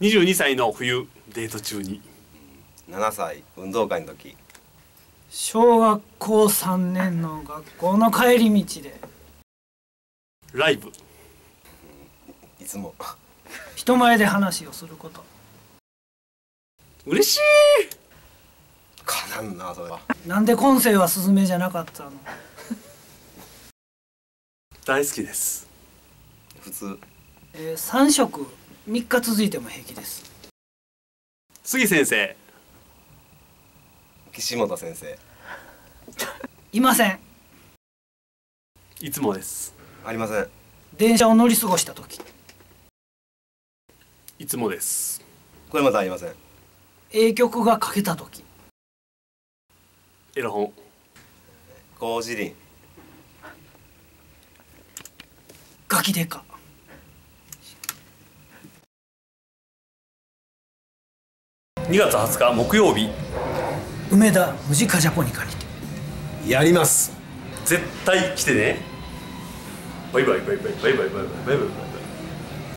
22歳の冬デート中に。 7歳運動会の時。 小学校3年の学校の帰り道で。 ライブ。 いつも人前で話をすること。 嬉しい。 かなんなそれは。 なんで今世はスズメじゃなかったの？ 大好きです。 普通。 3食3日続いても平気です。 杉先生。 岸本先生。 いません。 いつもです。 ありません。 電車を乗り過ごした時。 いつもです。 これまたありません。 曲がかけた時。 エロ本。 麹林。 ガキデカ。 2月20日木曜日。 梅田ムジカジャポニカにて。 やります。 絶対来てね。バイバイバイバイバイバイバイバイバイバイ。